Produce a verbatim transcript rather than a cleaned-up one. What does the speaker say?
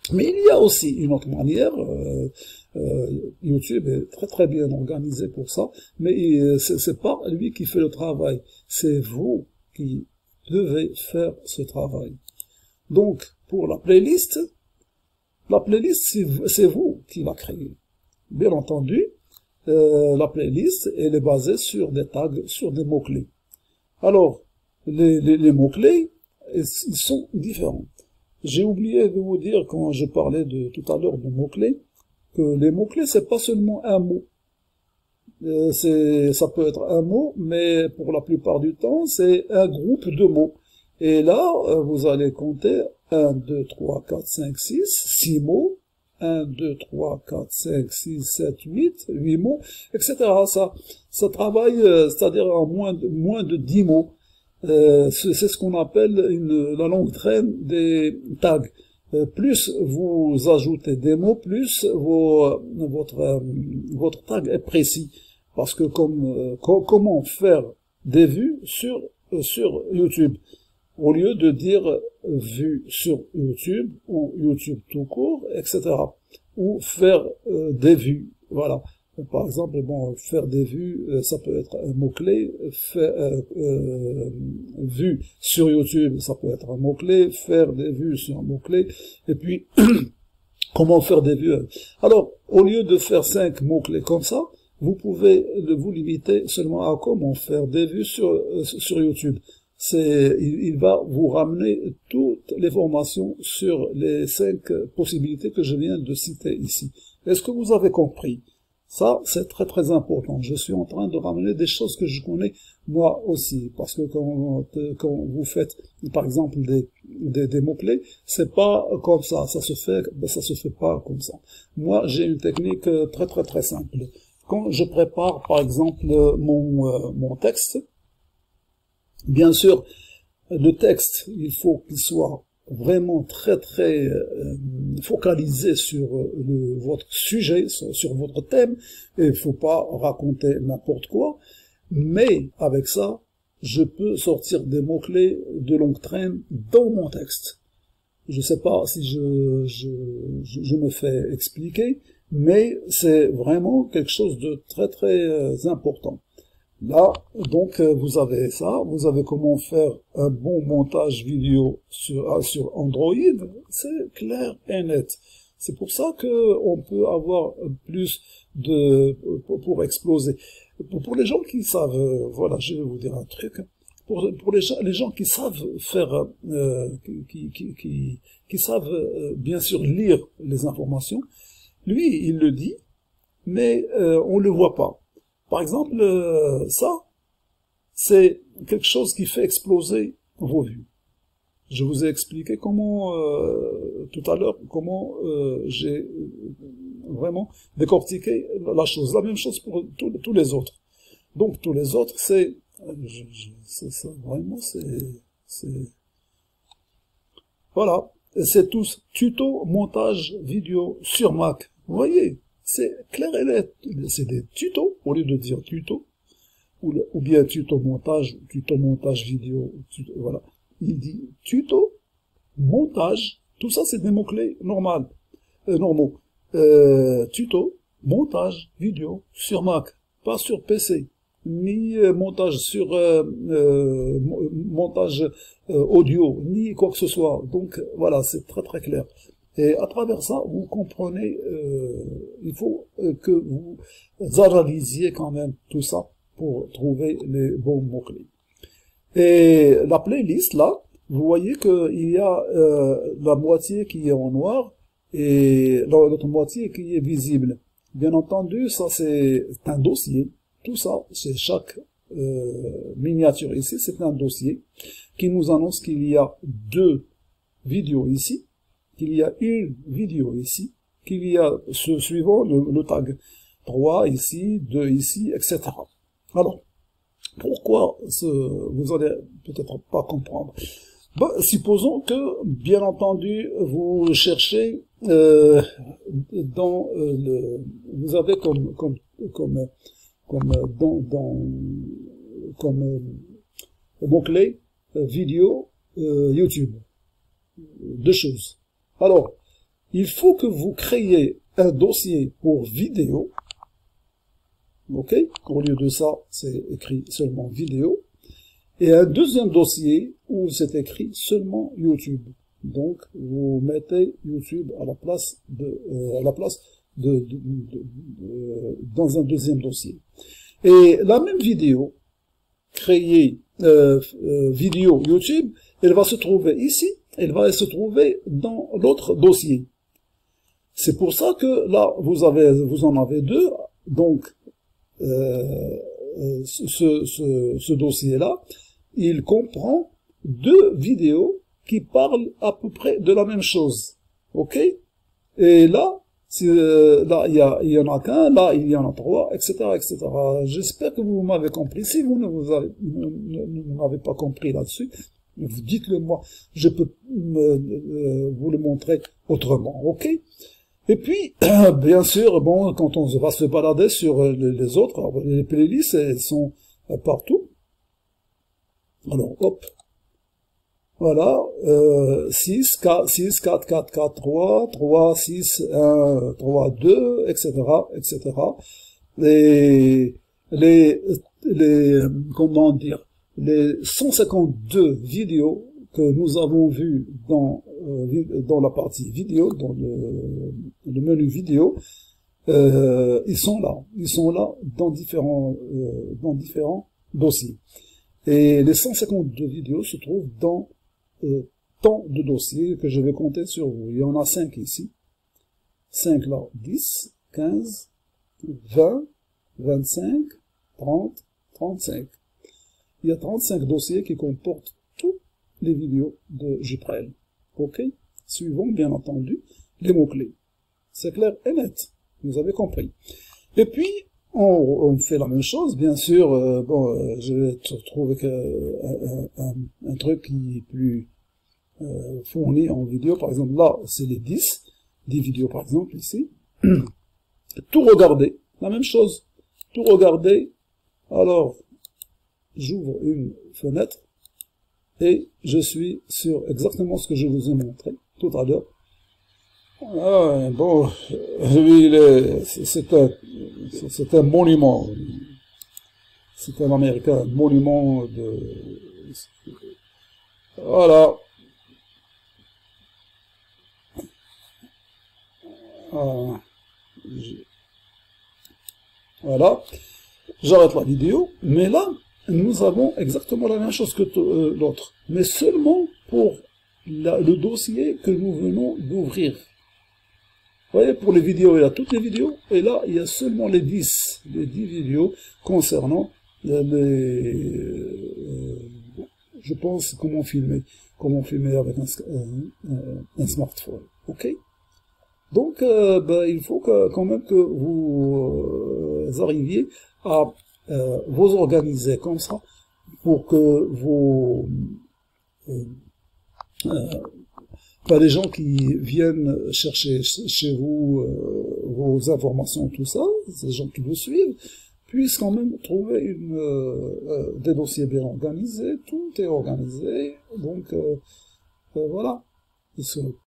Mais il y a aussi une autre manière, euh, euh, YouTube est très très bien organisé pour ça, mais euh, c'est pas lui qui fait le travail, c'est vous qui devez faire ce travail. Donc, pour la playlist, la playlist, c'est vous qui la créez. Bien entendu, euh, la playlist, elle est basée sur des tags, sur des mots-clés. Alors, les, les, les mots-clés, ils sont différents. J'ai oublié de vous dire, quand je parlais de, tout à l'heure de mots-clés, que les mots-clés, c'est pas seulement un mot. Euh, c'est, ça peut être un mot, mais pour la plupart du temps, c'est un groupe de mots. Et là, euh, vous allez compter un, deux, trois, quatre, cinq, six, six mots, un, deux, trois, quatre, cinq, six, sept, huit, huit mots, et cetera. Ça, ça travaille, euh, c'est-à-dire en moins de, moins de dix mots. Euh, c'est ce qu'on appelle une, la longue traîne des tags. Euh, plus vous ajoutez des mots, plus vos, votre, euh, votre tag est précis. Parce que comme, euh, co comment faire des vues sur, euh, sur YouTube? Au lieu de dire vue sur YouTube ou YouTube tout court, et cetera. Ou faire euh, des vues. Voilà. Par exemple, bon, faire des vues, ça peut être un mot-clé, faire euh, euh, vue sur YouTube, ça peut être un mot-clé, faire des vues sur un mot-clé, et puis, comment faire des vues. Alors, au lieu de faire cinq mots-clés comme ça, vous pouvez vous limiter seulement à comment faire des vues sur, euh, sur YouTube. C'est, il, il va vous ramener toutes les formations sur les cinq possibilités que je viens de citer ici. Est-ce que vous avez compris? Ça, c'est très très important. Je suis en train de ramener des choses que je connais moi aussi, parce que quand, quand vous faites, par exemple, des, des, des mots-clés, c'est pas comme ça, ça se fait, ça se fait pas comme ça. Moi, j'ai une technique très très très simple. Quand je prépare, par exemple, mon, euh, mon texte, bien sûr, le texte, il faut qu'il soit vraiment très très euh, focalisé sur le, votre sujet, sur, sur votre thème, et il faut pas raconter n'importe quoi, mais avec ça, je peux sortir des mots-clés de longue traîne dans mon texte. Je sais pas si je, je, je, je me fais expliquer, mais c'est vraiment quelque chose de très très euh, important. Là, donc, vous avez ça, vous avez comment faire un bon montage vidéo sur, sur Android, c'est clair et net. C'est pour ça que on peut avoir plus de, pour, pour exploser. Pour, pour les gens qui savent, voilà, je vais vous dire un truc, pour, pour les, gens, les gens qui savent faire, euh, qui, qui, qui, qui savent euh, bien sûr lire les informations, lui, il le dit, mais euh, on le voit pas. Par exemple, euh, ça, c'est quelque chose qui fait exploser vos vues. Je vous ai expliqué comment, euh, tout à l'heure, comment euh, j'ai vraiment décortiqué la chose. La même chose pour tous, tous les autres. Donc, tous les autres, c'est... C'est ça, vraiment, c'est... Voilà, c'est tous tuto montage vidéo sur Mac. Vous voyez, c'est clair et net. C'est des tutos, au lieu de dire tuto, ou, le, ou bien tuto montage, tuto montage vidéo, tuto, voilà. Il dit tuto, montage, tout ça c'est des mots-clés normaux, euh, normaux. Euh, tuto, montage vidéo sur Mac, pas sur P C, ni euh, montage sur euh, euh, montage euh, audio, ni quoi que ce soit. Donc voilà, c'est très très clair. Et à travers ça, vous comprenez, euh, il faut euh, que vous analysiez quand même tout ça pour trouver les bons mots-clés. Et la playlist, là, vous voyez qu'il y a euh, la moitié qui est en noir et l'autre moitié qui est visible. Bien entendu, ça c'est un dossier. Tout ça, c'est chaque euh, miniature ici, c'est un dossier qui nous annonce qu'il y a deux vidéos ici, qu'il y a une vidéo ici, qu'il y a, ce, suivant le, le tag, trois ici, deux ici, et cetera. Alors, pourquoi ce, vous allez peut-être pas comprendre. Bon, supposons que, bien entendu, vous cherchez euh, dans euh, le, vous avez comme comme comme comme dans, dans comme euh, mot-clé euh, vidéo euh, YouTube, deux choses. Alors, il faut que vous créiez un dossier pour vidéo, ok? Au lieu de ça, c'est écrit seulement vidéo, et un deuxième dossier où c'est écrit seulement YouTube. Donc, vous mettez YouTube à la place de, euh, à la place de, de, de, de, dans un deuxième dossier. Et la même vidéo, créée, euh, euh, vidéo YouTube, elle va se trouver ici, elle va se trouver dans l'autre dossier. C'est pour ça que là, vous avez, vous en avez deux, donc, euh, ce, ce, ce dossier-là, il comprend deux vidéos qui parlent à peu près de la même chose. Ok? Et là, euh, là, il y, a, il y en a qu'un, là, il y en a trois, et cetera, et cetera. J'espère que vous m'avez compris. Si vous ne vous avez, ne, ne, ne m'avez pas compris là-dessus, vous dites-le moi. Je peux euh, vous le montrer autrement. Ok? Et puis, bien sûr, bon, quand on va se balader sur les autres, les playlists, elles sont partout. Alors, hop. Voilà, euh, six, quatre, six, quatre, quatre, quatre, trois, trois, six, un, trois, deux, et cetera, et cetera. Les, les, les, comment dire, les cent cinquante-deux vidéos que nous avons vues dans, euh, dans la partie vidéo, dans le, le menu vidéo, euh, ils sont là, ils sont là dans différents, euh, dans différents dossiers. Et les cent cinquante-deux vidéos se trouvent dans Euh, tant de dossiers que je vais compter sur vous. Il y en a cinq ici. cinq là, dix, quinze, vingt, vingt-cinq, trente, trente-cinq. Il y a trente-cinq dossiers qui comportent toutes les vidéos de Juprel. Ok? Suivant, bien entendu, les mots-clés. C'est clair et net. Vous avez compris. Et puis, on, on fait la même chose, bien sûr. Euh, bon, euh, je vais trouver que, euh, un, un, un truc qui est plus euh, fourni en vidéo. Par exemple, là, c'est les dix, dix vidéos par exemple, ici. Tout regarder, la même chose. Tout regarder. Alors, j'ouvre une fenêtre et je suis sur exactement ce que je vous ai montré tout à l'heure. Ah, bon, lui, c'est un, c'est un monument. C'est un Américain, un monument de... Voilà. Ah, voilà. J'arrête la vidéo, mais là, nous avons exactement la même chose que euh, l'autre, mais seulement pour la, le dossier que nous venons d'ouvrir. Vous voyez, pour les vidéos, il y a toutes les vidéos, et là, il y a seulement les dix, les dix vidéos concernant les, euh, je pense, comment filmer, comment filmer avec un, un, un smartphone, ok? Donc, euh, ben, il faut que, quand même que vous euh, arriviez à euh, vous organiser comme ça, pour que vos... Euh, euh, pas les gens qui viennent chercher chez vous euh, vos informations, tout ça, ces gens qui vous suivent, puissent quand même trouver une, euh, euh, des dossiers bien organisés, tout est organisé, donc euh, euh, voilà, ils se